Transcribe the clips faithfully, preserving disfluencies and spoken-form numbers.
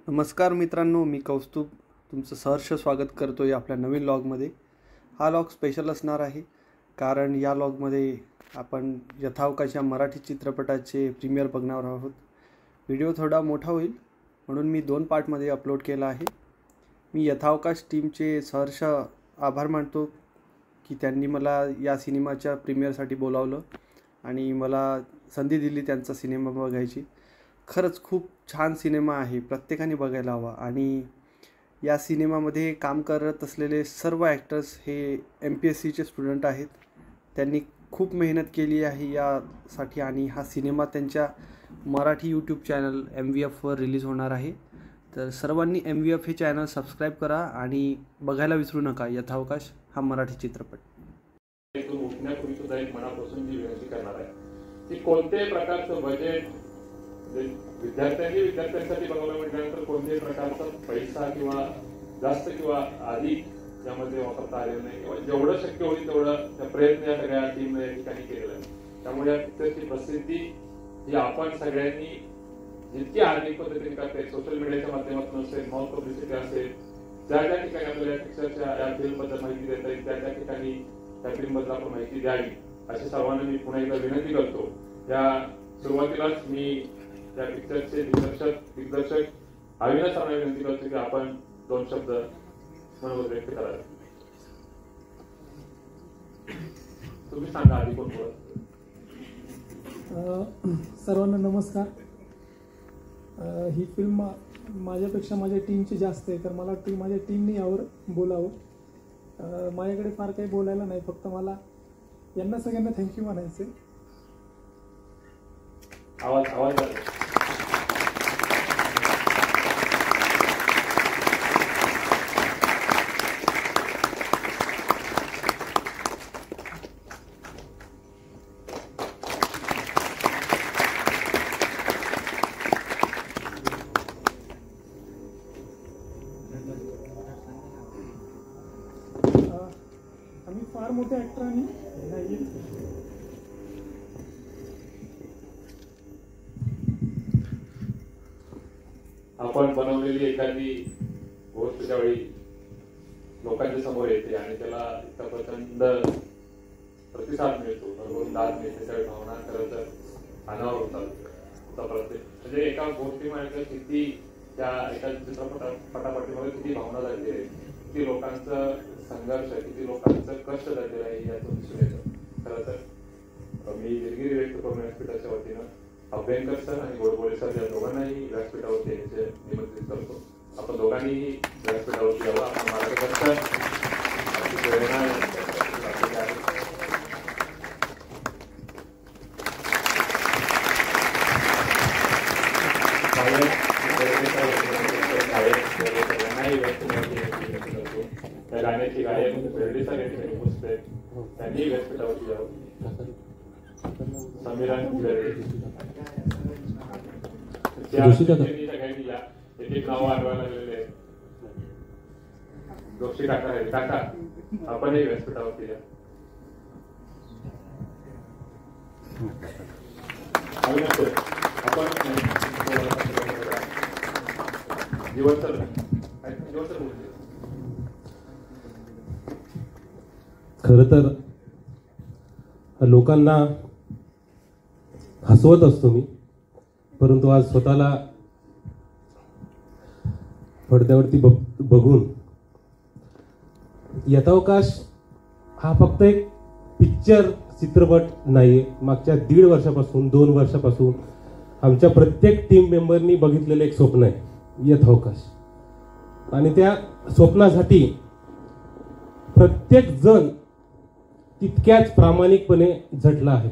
नमस्कार मित्रांनो, मी कौस्तुभ तुमचं सहर्ष स्वागत करतो आहे आपल्या नवीन लॉगमध्ये। हा लॉग स्पेशल असणार आहे कारण या लॉगमध्ये आपण यथावकाश या मराठी चित्रपटाचे प्रीमियर बघणार आहोत। व्हिडिओ थोडा मोठा होईल म्हणून मी दोन पार्टमध्ये अपलोड केला आहे। मी यथावकाश टीमचे सहर्ष आभार मानतो की त्यांनी मला या सिनेमाच्या प्रीमियरसाठी बोलावलं आणि मला संधी दिली त्यांचा सिनेमा बघायची। खरंच खूप छान सिनेमा आहे, प्रत्येकाने बघायला हवा। आणि या सिनेमामध्ये काम करत असलेले सर्व ॲक्टर्स हे एम पी एस सीचे स्टुडंट आहेत। त्यांनी खूप मेहनत केली आहे यासाठी आणि हा सिनेमा त्यांच्या Marathi YouTube channel M V एफवर रिलीज होणार आहे। तर सर्वांनी एम व्ही एफ हे चॅनल सबस्क्राईब करा आणि बघायला विसरू नका यथावकाश हा मराठी चित्रपट। उठण्यापूर्वी सुद्धा एक मनापासून जी विनंती करणार आहे की कोणत्याही प्रकारचं बजेट विद्यार्थ्यांनी विद्यार्थ्यांसाठी बघायला म्हटल्यानंतर कोणत्याही प्रकारचा पैसा किंवा जास्त किंवा अधिक यामध्ये वापरता आलेला नाही किंवा जेवढं शक्य होईल तेवढं प्रयत्न या सगळ्या टीमने या ठिकाणी केलेला आहे। त्यामुळे या पिक्चरची प्रसिद्धी ही आपण सगळ्यांनी जितकी आर्थिक पद्धतीने करता येईल, सोशल मीडियाच्या माध्यमातून असेल, माउथ पब्लिसिटी असेल, ज्या ज्या ठिकाणी आपल्याला या पिक्चरच्या या फिल्मबद्दल माहिती देता येईल त्या त्या ठिकाणी त्या फिल्मबद्दल आपण माहिती द्यावी अशी सर्वांना मी पुन्हा एकदा विनंती करतो। या सुरुवातीलाच मी या पिक्चरचे दिग्दर्शक दिग्दर्शक अविनाश सरांना विनंती करतो की आपण दोन शब्द मनोगत व्यक्त करावे। तुम्ही सांगा आधी कोण बोलत। सर्वांना नमस्कार। ही फिल्म माझ्यापेक्षा माझ्या टीमची जास्त आहे तर मला वाटतं माझ्या टीमने यावर बोलावं। माझ्याकडे फार काही बोलायला नाही, फक्त मला यांना सगळ्यांना थँक्यू म्हणायचं आहे। आवाज आवाज आम्ही फार मोठ्या ॲक्टरांनी नाही आपण बनवलेली एखादी गोष्ट ज्यावेळी लोकांच्या समोर येते आणि त्याला इतका प्रचंड प्रतिसाद मिळतो, भरभरून दाद मिळते, त्यावेळी भावना खरं तर अनावर होतात। म्हणजे एका गोष्टीमध्ये किती त्या एका चित्रपटा पटापटीमध्ये किती भावना झालेली आहे, किती लोकांचं संघर्ष, किती लोकांचं कष्ट झालेलं आहे यातून दिसून येतं। खरं तर मी दिलगिरी व्यक्त करून व्यासपीठाच्या वतीनं अभ्यंकर सर आणि गोडबोले सर या दोघांनाही व्यासपीठावरती यायचे निमंत्रित करतो। आपण दोघांनीही व्यासपीठावरती यावं, आपण मार्गदर्शन प्रेरणा त्या गाण्याची गायक बेर्डे सर या ठिकाणी उपस्थित आहेत, त्यांनीही व्यासपीठावरती यावं। समीरान एक नाव आठवायला लागलेले आहेत, जोशी काका आहे, काका आपणही व्यासपीठावरती या। आपण जीवन सर जीवन सर बोलते। खरं तर लोकांना हसवत असतो मी, परंतु आज स्वतःला पडद्यावरती बघ बघून यथावकाश हा फक्त एक पिक्चर चित्रपट नाही, मागच्या दीड वर्षापासून दोन वर्षापासून आमच्या प्रत्येक टीम मेंबरनी बघितलेलं एक स्वप्न आहे यथावकाश। आणि त्या स्वप्नासाठी प्रत्येक जण तितक्याच प्रामाणिकपणे झटला आहे।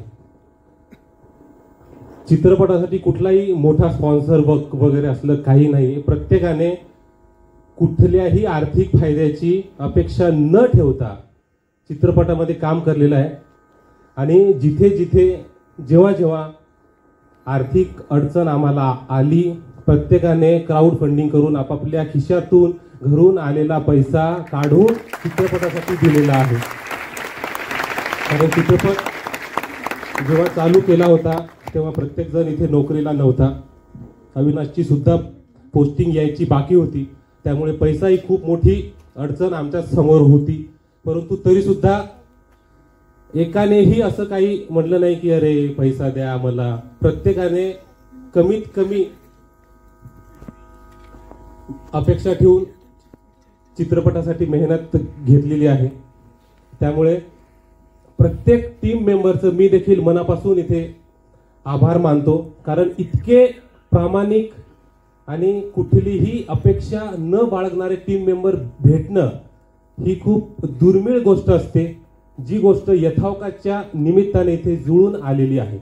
चित्रपटासाठी कुठलाही मोठा स्पॉन्सर वगैरे असलं काही नाही, प्रत्येकाने कुठल्याही आर्थिक फायद्याची अपेक्षा न ठेवता चित्रपटामध्ये काम केलेलं आहे। आणि जिथे जिथे जेव्हा जेव्हा आर्थिक अडचण आम्हाला आली, प्रत्येकाने क्राऊड फंडिंग करून आपापल्या खिशातून घरून आलेला पैसा काढून चित्रपटासाठी दिलेला आहे। कारण चित्रपट जेव्हा चालू केला होता तेव्हा प्रत्येक जण इथे नोकरीला नव्हता। अविनाशची सुद्धा पोस्टिंग यायची बाकी होती, त्यामुळे पैसा ही खूप मोठी अडचण आमच्या समोर होती. परंतु तरी सुद्धा एकानेही असं काही म्हटलं नाही की अरे पैसा द्या आम्हाला. प्रत्येकाने कमीत कमी अपेक्षा ठेवून चित्रपटासाठी मेहनत घेतलेली आहे. त्यामुळे प्रत्येक टीम मेंबरचं मी देखील मनापासून इथे आभार मानतो, कारण इतके प्रामाणिक आणि कुठलीही अपेक्षा न बाळगणारे टीम मेंबर भेटणं ही खूप दुर्मिळ गोष्ट असते, जी गोष्ट यथावकाच्या निमित्ताने इथे जुळून आलेली आहे.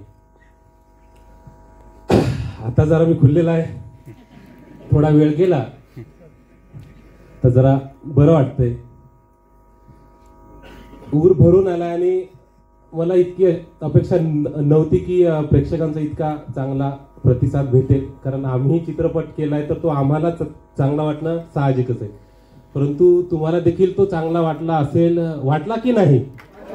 आता जरा मी खुललेला आहे, थोडा वेळ गेला तर जरा बरं वाटतंय. ऊर भरून आला आणि मला इतकी अपेक्षा नव्हती की प्रेक्षकांचा इतका चांगला प्रतिसाद भेटेल, कारण आम्ही चित्रपट केलाय तर तो आम्हाला चांगला वाटणं साहजिकच आहे. परंतु तुम्हाला देखील तो चांगला वाटला असेल, वाटला की नाही?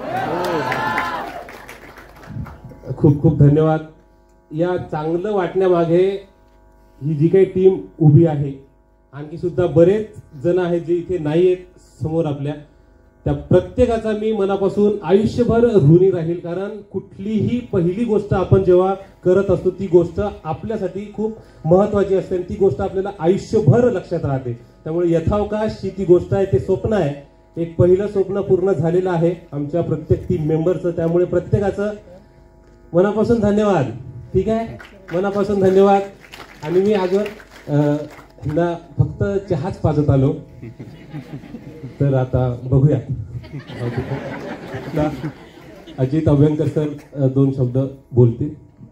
खूप खूप धन्यवाद. या चांगलं वाटण्यामागे ही जी काही टीम उभी आहे, आणखी सुद्धा बरेच जण आहेत जे इथे नाही आहेत समोर आपल्या, त्या प्रत्येकाचा मी मनापासून आयुष्यभर ऋणी राहील. कारण कुठलीही पहिली गोष्ट आपण जेव्हा करत असतो ती गोष्ट आपल्यासाठी खूप महत्वाची असते आणि ती गोष्ट आपल्याला आयुष्यभर लक्षात राहते. त्यामुळे यथावकाश ही ती गोष्ट आहे, ते स्वप्न आहे. एक पहिलं स्वप्न पूर्ण झालेलं आहे आमच्या प्रत्येक टीम मेंबरचं. त्यामुळे प्रत्येकाचं मनापासून धन्यवाद. ठीक आहे, मनापासून धन्यवाद. आणि मी अगं ह्यांना फक्त चहाच पाजत आलो, तर आता बघूया. अजित अभ्यंकर सर दोन शब्द बोलतील.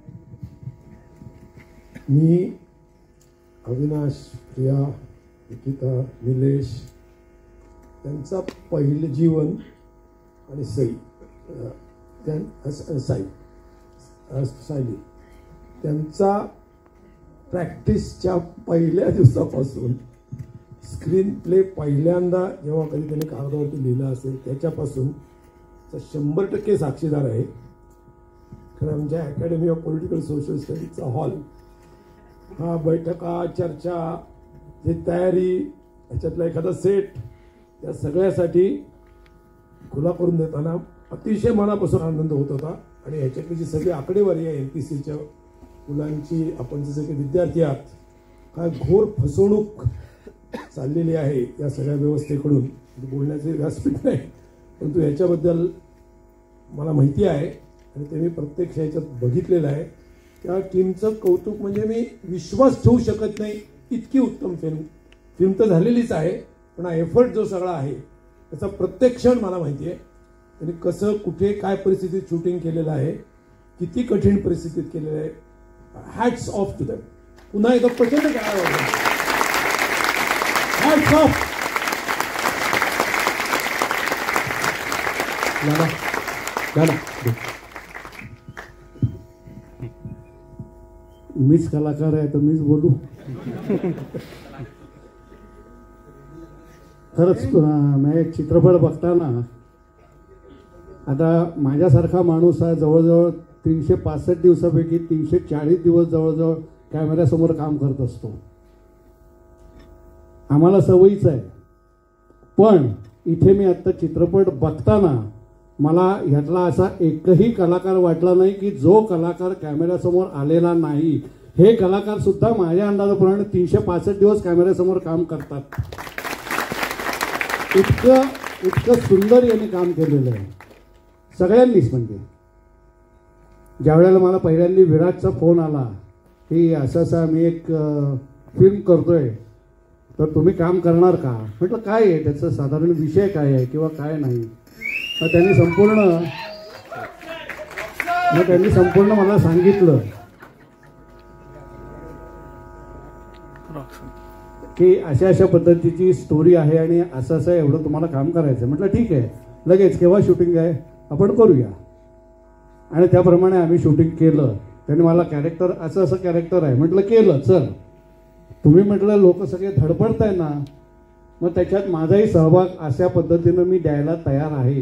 मी अविनाश, प्रिया, निकिता, निलेश त्यांचा पहिलं जीवन आणि सई त्या साई सायली त्यांचा प्रॅक्टिसच्या पहिल्या दिवसापासून स्क्रीन प्ले पहिल्यांदा जेव्हा कधी त्यांनी कागदावरती लिहिलं असेल त्याच्यापासून शंभर टक्के साक्षीदार आहे. कारण आमच्या अकॅडमी ऑफ पॉलिटिकल सोशल स्टडीजचा हॉल हा बैठका, चर्चा, जी तयारी, ह्याच्यातला एखादा सेट, त्या सगळ्यासाठी खुला करून देताना अतिशय मनापासून आनंद होत होता. आणि ह्याच्यातली जी सगळी आकडेवारी आहे एम पी सीच्या मुलांची, आपण जे सगळे विद्यार्थी आहात, काय घोर फसवणूक चाललेली आहे या सगळ्या व्यवस्थेकडून. बोलण्याचे व्यासपीठ नाही, परंतु ह्याच्याबद्दल मला माहिती आहे आणि ते मी प्रत्यक्ष ह्याच्यात बघितलेलं आहे. त्या टीमचं कौतुक म्हणजे मी विश्वास ठेवू शकत नाही, इतकी उत्तम फिल्म फिल्म तर झालेलीच आहे, पण हा एफर्ट जो सगळा आहे त्याचा प्रत्येक क्षण मला माहिती आहे. त्यांनी कसं, कुठे, काय परिस्थितीत शूटिंग केलेलं आहे, किती कठीण परिस्थितीत केलेलं आहे. Hats off to them. पुन्हा एकदा प्रचंड करावं. Hats off. गाना गाना मीच कलाकार आहे तर मीच बोलू. खरंच मी एक चित्रपट बघताना आता माझ्यासारखा माणूस हा जवळजवळ तीनशे पासष्ट दिवसापैकी तीनशे चाळीस दिवस जवळजवळ कॅमेऱ्यासमोर काम करत असतो. आम्हाला सवयीच आहे. पण इथे मी आत्ता चित्रपट बघताना मला ह्यातला असा एकही कलाकार वाटला नाही की जो कलाकार कॅमेऱ्यासमोर आलेला नाही. हे कलाकार सुद्धा माझ्या अंदाजाप्रमाणे तीनशे पासष्ट दिवस कॅमेऱ्यासमोर काम करतात. इतकं इतकं सुंदर यांनी काम केलेलं आहे सगळ्यांनीच. म्हणजे ज्या वेळेला मला पहिल्यांदा विराटचा फोन आला की असं असं आम्ही एक फिल्म करतोय तर तुम्ही काम करणार का, म्हटलं काय आहे त्याचं साधारण विषय काय आहे किंवा काय नाही. मग त्यांनी संपूर्ण मग त्यांनी संपूर्ण मला सांगितलं की अशा अशा पद्धतीची स्टोरी आहे आणि असं असं एवढं तुम्हाला काम करायचं. म्हटलं ठीक आहे, लगेच केव्हा शूटिंग आहे आपण करूया. आणि त्याप्रमाणे आम्ही शूटिंग केलं. त्यांनी मला कॅरेक्टर असं असं कॅरेक्टर आहे म्हटलं केलं. चल तुम्ही म्हटलं लोक सगळे धडपडताय ना, मग त्याच्यात माझाही सहभाग अशा पद्धतीनं मी द्यायला तयार आहे.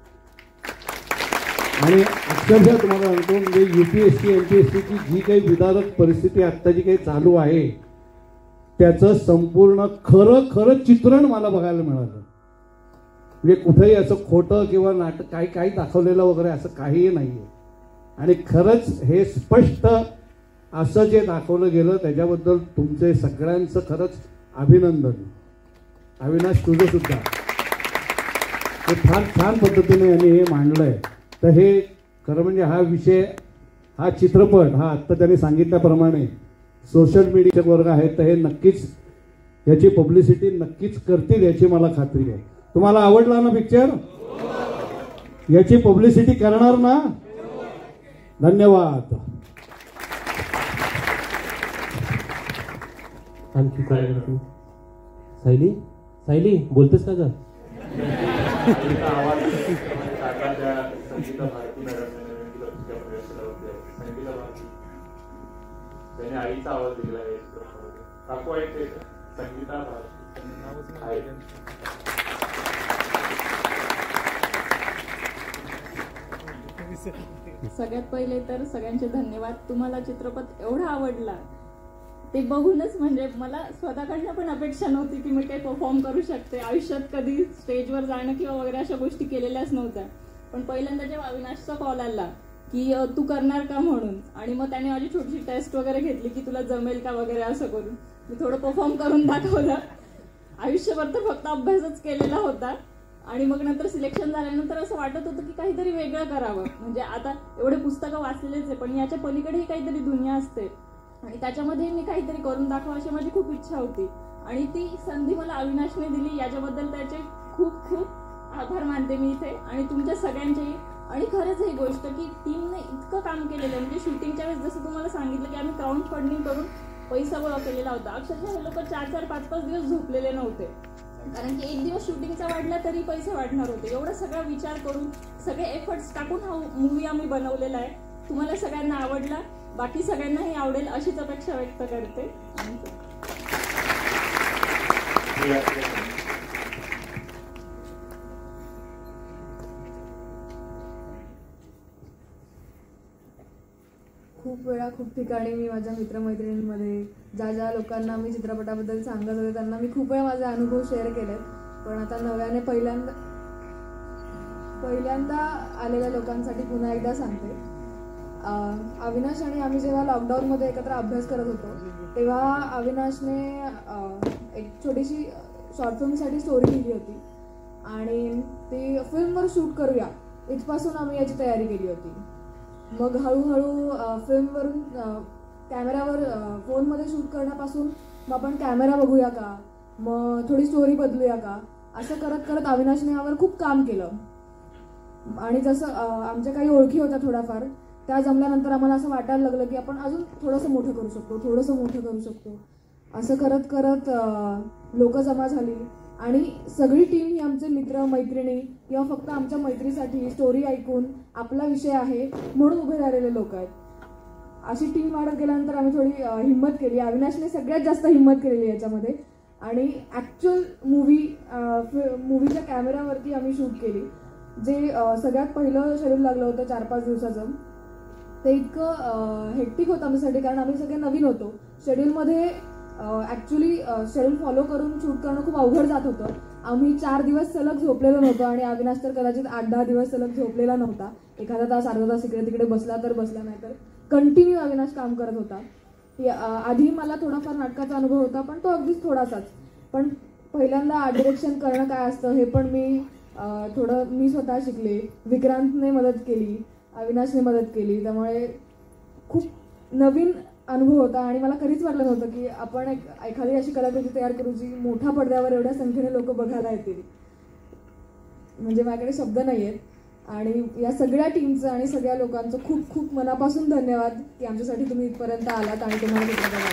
आणि अक्षरशः तुम्हाला सांगतो म्हणजे U P S C M P S सीची जी काही विदारक परिस्थिती आत्ता जी काही चालू आहे त्याचं संपूर्ण खरं खरं चित्रण मला बघायला मिळालं. म्हणजे कुठेही असं खोटं किंवा नाटक काही काही दाखवलेलं वगैरे असं काहीही नाही आहे. आणि खरंच हे स्पष्ट असं जे दाखवलं गेलं त्याच्याबद्दल तुमचे सगळ्यांचं खरंच अभिनंदन. अविनाश तुझं सुद्धा हे फार छान पद्धतीने यांनी हे मांडलंय. तर हे खरं म्हणजे हा विषय हा चित्रपट हा आत्ता त्यांनी सांगितल्याप्रमाणे सोशल मीडियाचे वर्ग आहेत तर हे नक्कीच याची पब्लिसिटी नक्कीच करतील याची मला खात्री आहे. तुम्हाला आवडला ना पिक्चर? याची पब्लिसिटी करणार ना? धन्यवाद. आणखी काय सायली सायली बोलतेस का ग? आवाज संगीता भारती मॅडम संगीता भारती त्याने आईचा आवाज दिला आहे. काकू ऐकते संगीता भारती. सगळ्यात पहिले तर सगळ्यांचे धन्यवाद. तुम्हाला चित्रपट एवढा आवडला ते बघूनच म्हणजे मला स्वतःकडनं पण अपेक्षा नव्हती की मी काही परफॉर्म करू शकते. आयुष्यात कधी स्टेजवर जाणं किंवा वगैरे अशा गोष्टी केलेल्याच नव्हत्या. पण पहिल्यांदा जेव्हा अविनाशचा कॉल आला की तू करणार का म्हणून आणि मग त्याने माझी छोटीशी टेस्ट वगैरे घेतली की तुला जमेल का वगैरे असं करून मी थोडं परफॉर्म करून दाखवलं. आयुष्यभर तर फक्त अभ्यासच केलेला होता आणि मग नंतर सिलेक्शन झाल्यानंतर असं वाटत होतं की काहीतरी वेगळं करावं. म्हणजे आता एवढे पुस्तकं वाचलेलेच आहे पण याच्या पलीकडेही काहीतरी दुनिया असते आणि त्याच्यामध्ये मी काहीतरी करून दाखवा अशी माझी खूप इच्छा होती आणि ती संधी मला अविनाशने दिली. याच्याबद्दल त्याचे खूप खूप आभार मानते मी इथे आणि तुमच्या सगळ्यांचेही. आणि खरंच ही गोष्ट की टीमने इतकं काम केलेलं आहे म्हणजे शूटिंगच्या वेळेस जसं तुम्हाला सांगितलं की आम्ही क्राऊड फंडिंग करून पैसा गोळा केलेला होता. अक्षरशः हे लोक चार चार पाच पाच दिवस झोपलेले नव्हते कारण की एक दिवस शूटिंगचा वाढला तरी पैसे वाढणार होते. एवढा सगळा विचार करून सगळे एफर्ट्स टाकून हा मूवी आम्ही बनवलेला आहे. तुम्हाला सगळ्यांना आवडला, बाकी सगळ्यांनाही आवडेल अशीच अपेक्षा व्यक्त करते. खूप वेळा खूप ठिकाणी मी माझ्या मित्रमैत्रिणींमध्ये ज्या ज्या लोकांना मी चित्रपटाबद्दल सांगत होते त्यांना मी खूप वेळा माझे अनुभव शेअर केलेत. पण आता नव्याने पहिल्यांदा पहिल्यांदा आलेल्या लोकांसाठी पुन्हा एकदा सांगते. अविनाश आणि आम्ही जेव्हा लॉकडाऊनमध्ये एकत्र अभ्यास करत होतो तेव्हा अविनाशने एक छोटीशी शॉर्ट फिल्मसाठी स्टोरी लिहिली होती आणि ती फिल्मवर शूट करूया इथपासून आम्ही याची तयारी केली होती. मग हळूहळू फिल्मवरून कॅमेरावर फोनमध्ये शूट करण्यापासून मग आपण कॅमेरा बघूया का, मग थोडी स्टोरी बदलूया का, असं करत करत अविनाशने यावर खूप काम केलं. आणि जसं आमच्या काही ओळखी होत्या थोड्याफार त्या जमल्यानंतर आम्हाला असं वाटायला लागलं की आपण अजून थोडंसं मोठं करू शकतो थोडंसं मोठं करू शकतो. असं करत करत लोक जमा झाली आणि सगळी टीम ही आमचे मित्र मैत्रिणी किंवा फक्त आमच्या मैत्रीसाठी स्टोरी ऐकून आपला विषय आहे म्हणून उभे राहिलेले लोक आहेत. अशी टीम वाढत गेल्यानंतर आम्ही थोडी हिंमत केली. अविनाशने सगळ्यात जास्त हिंमत केलेली याच्यामध्ये आणि ॲक्च्युअल मूवी मूवीच्या कॅमेऱ्यावरती आम्ही शूट केली. जे सगळ्यात पहिलं शेड्यूल लागलं होतं चार पाच दिवसाचं ते इतकं हेक्टिक होतं आमच्यासाठी कारण आम्ही सगळे नवीन होतो. शेड्यूलमध्ये ॲक्च्युली शेड्यूल फॉलो करून शूट करणं खूप अवघड जात होतं. आम्ही चार दिवस सलग झोपलेलो नव्हतो आणि अविनाश तर कदाचित आठ दहा दिवस सलग झोपलेला नव्हता. एखादा तास अर्धा तास इकडे तिकडे बसला तर बसला नाही तर कंटिन्यू अविनाश काम करत होता. आधी मला थोडाफार नाटकाचा अनुभव होता पण तो अगदीच थोडासाच. पण पहिल्यांदा डिरेक्शन करणं काय असतं हे पण मी थोडं मी स्वतः शिकले. विक्रांतने मदत केली, अविनाशने मदत केली, त्यामुळे खूप नवीन अनुभव होता आणि मला कधीच वाटलं नव्हतं की आपण एक एखादी अशी कलाकृती तयार करू जी मोठ्या पडद्यावर एवढ्या संख्येने लोक बघायला येतील. म्हणजे माझ्याकडे शब्द नाही आहेत आणि या सगळ्या टीमचं आणि सगळ्या लोकांचं खूप खूप मनापासून धन्यवाद की आमच्यासाठी तुम्ही इथपर्यंत आलात आणि तुम्हाला चित्रपट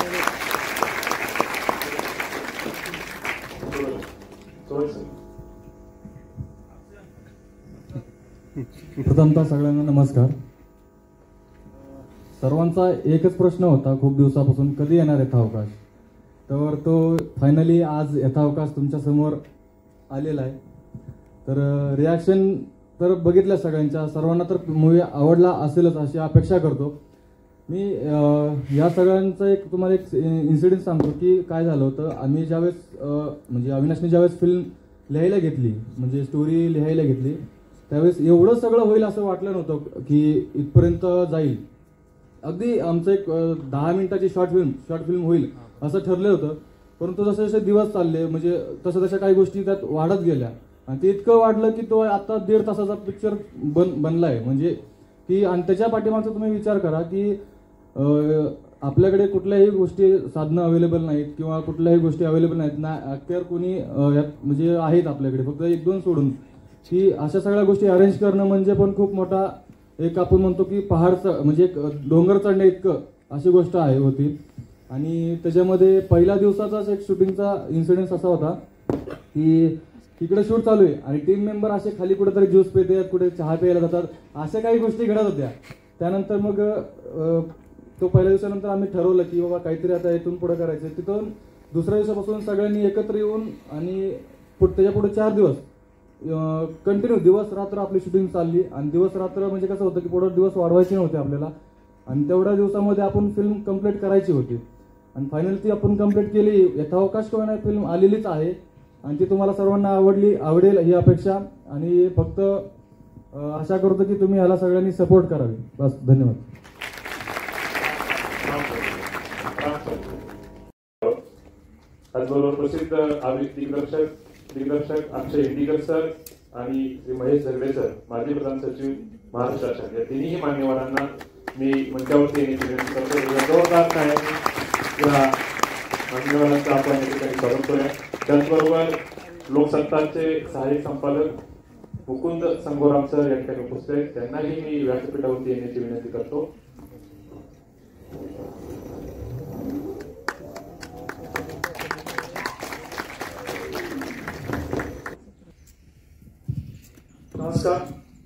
प्रथमतः सगळ्यांना नमस्कार. सर्वांचा एकच प्रश्न होता खूप दिवसापासून कधी येणार यथावकाश. तर तो फायनली आज यथावकाश तुमच्या समोर आलेला आहे. तर रिॲक्शन तर बघितल्या सगळ्यांच्या सर्वांना तर मूवी आवडला असेलच अशी अपेक्षा करतो. मी अं, या सगळ्यांचा एक तुम्हाला एक इन्सिडेंट सांगतो की काय झालं होतं. आम्ही ज्यावेळेस अं, म्हणजे अविनाशने ज्यावेळेस फिल्म लिहायला घेतली, म्हणजे स्टोरी लिहायला घेतली, त्यावेळेस एवढं सगळं होईल असं वाटलं नव्हतं की इथपर्यंत जाईल. अगदी आमचं एक अं, दहा मिनिटाची शॉर्ट फिल्म शॉर्ट फिल्म होईल असं ठरलं होतं. परंतु जसे जसे दिवस चालले, म्हणजे तसं तशा काही गोष्टी त्यात वाढत गेल्या आणि ते इतकं वाढलं की तो आता दीड तासाचा पिक्चर बन बनलाय. म्हणजे की आणि त्याच्या पाठीमागचा तुम्ही विचार करा की अं, आपल्याकडे कुठल्याही गोष्टी साधनं अवेलेबल नाहीत किंवा कुठल्याही गोष्टी अवेलेबल नाहीत ना, ऍक्टर कोणी अं, यात म्हणजे आहेत आपल्याकडे फक्त एक दोन सोडून, की अशा सगळ्या गोष्टी अरेंज करणं म्हणजे पण खूप मोठा एक आपण म्हणतो की पहाड म्हणजे एक डोंगर चढण्या इतकं अशी गोष्ट आहे होती. आणि त्याच्यामध्ये पहिल्या दिवसाचाच एक शूटिंगचा इन्सिडेन्स असा होता की इकडे शूट चालू आहे आणि टीम मेंबर असे खाली कुठेतरी ज्यूस पितात, कुठे चहा प्यायला जातात, अशा काही गोष्टी घडत होत्या. त्यानंतर मग अं, तो पहिल्या दिवसानंतर आम्ही ठरवलं की बाबा काहीतरी आता इथून पुढे करायचं. तिथून दुसऱ्या दिवसापासून सगळ्यांनी एकत्र येऊन आणि त्याच्या पुढे चार दिवस कंटिन्यू दिवस रात्र आपली शूटिंग चालली. आणि दिवस रात्र म्हणजे कसं होतं की पुढे दिवस वाढवायचे नव्हते आपल्याला आणि तेवढ्या दिवसामध्ये आपण फिल्म कंप्लीट करायची होती. आणि फायनली ती आपण कंप्लीट केली. यथावकाश कोणा फिल्म आलेलीच आहे आणि ती तुम्हाला सर्वांना आवडली आवडेल ही अपेक्षा. आणि फक्त आशा करतो की तुम्ही याला सगळ्यांनी सपोर्ट करावे. बस, धन्यवाद. त्याचबरोबर प्रसिद्ध दिग्दर्शक दिग्दर्शक अक्षय इंडिकर सर आणि श्री महेश झगडे सर, माजी प्रधान सचिव महाराष्ट्र शासन, या तिन्ही मान्यवरांना मी मंचावरती येण्याची विनंती करतो. जोरदार टाळ्यांनी या मान्यवरांचं आपण या ठिकाणी स्वागत करूया. त्याचबरोबर लोकसत्ताचे सहाय्यक संपादक मुकुंद संगोराम सर या ठिकाणी उपस्थित आहेत, त्यांनाही मी व्यासपीठावरती येण्याची विनंती करतो. नमस्कार.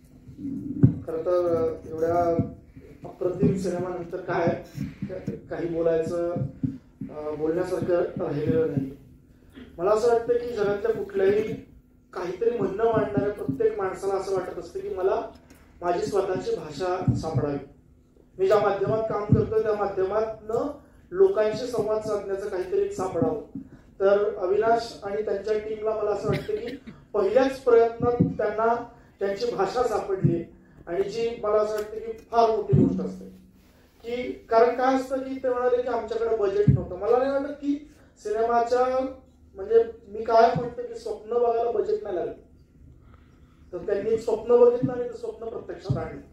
खरं तर एवढ्या अप्रतिम सिनेमानंतर काय काही बोलायचं बोलण्यासारखं राहिलेलं नाही. मला असं वाटतं की जगातल्या कुठल्याही काहीतरी म्हणणं मांडणाऱ्या प्रत्येक माणसाला असं वाटत असतं की मला माझी स्वतःची भाषा सापडावी. मी ज्या माध्यमात काम करतो त्या माध्यमातनं लोकांशी संवाद साधण्याचं काहीतरी एक सापडावं. तर अविनाश आणि त्यांच्या टीमला मला असं वाटतं की पहिल्याच प्रयत्नात त्यांना त्यांची भाषा सापडली आणि जी मला असं वाटतं की फार मोठी गोष्ट असते. की कारण काय असतं की ते म्हणाले की आमच्याकडे बजेट नव्हतं. मला नाही वाटत की सिनेमाच्या म्हणजे मी काय म्हणतो की स्वप्न बघायला बजेट नाही लागलं. तर त्यांनी स्वप्न बघितलं आणि ते स्वप्न प्रत्यक्षात आणलं.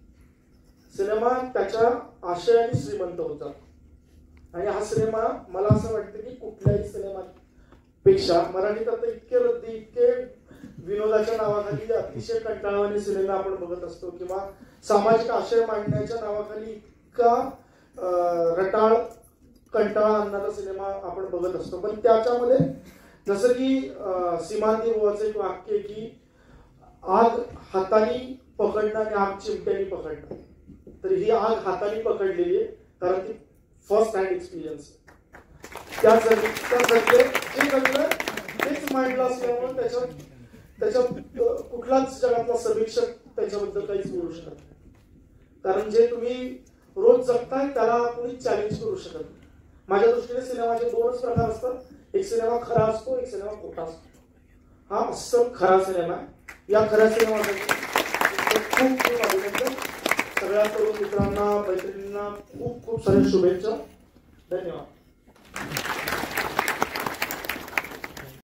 सिनेमा त्याच्या आशयाने श्रीमंत होता आणि हा सिनेमा मला असं वाटतं की कुठल्याही सिनेमापेक्षा मराठीत आता इतके रद्दी इतके विनोदाच्या नावाखाली अतिशय कंटाळवाणे सिनेमा आपण बघत असतो किंवा सामाजिक आशय मांडण्याच्या नावाखाली इतका रटाळ कंटाळा आणणारा सिनेमा आपण बघत असतो. पण त्याच्यामध्ये जसं की सीमांती बुवाचं एक वाक्य की आग हाताने पकडणं आणि आग चिमट्याने पकडणं. तर ही आग हाताने पकडलेली आहे कारण ती फर्स्ट हँड एक्सपिरियन्स. त्यासाठी त्यासाठी जे घडलं तेच मांडलं असल्यामुळे त्याच्यात त्याच्यात कुठलाच जगातला समीक्षक त्याच्याबद्दल काहीच बोलू शकत नाही. कारण जे तुम्ही रोज जगताय त्याला कोणी चॅलेंज करू शकत नाही. माझ्या दृष्टीने सिनेमाचे दोनच प्रकार असतात. एक सिनेमा खरा असतो, एक सिनेमा खोटा असतो. हा अस्सल खरा सिनेमा आहे. या खऱ्या सिनेमासाठी खूप खूप अभिनंदन. सगळ्या तरुण मित्रांना मैत्रिणींना खूप खूप साऱ्या शुभेच्छा. धन्यवाद.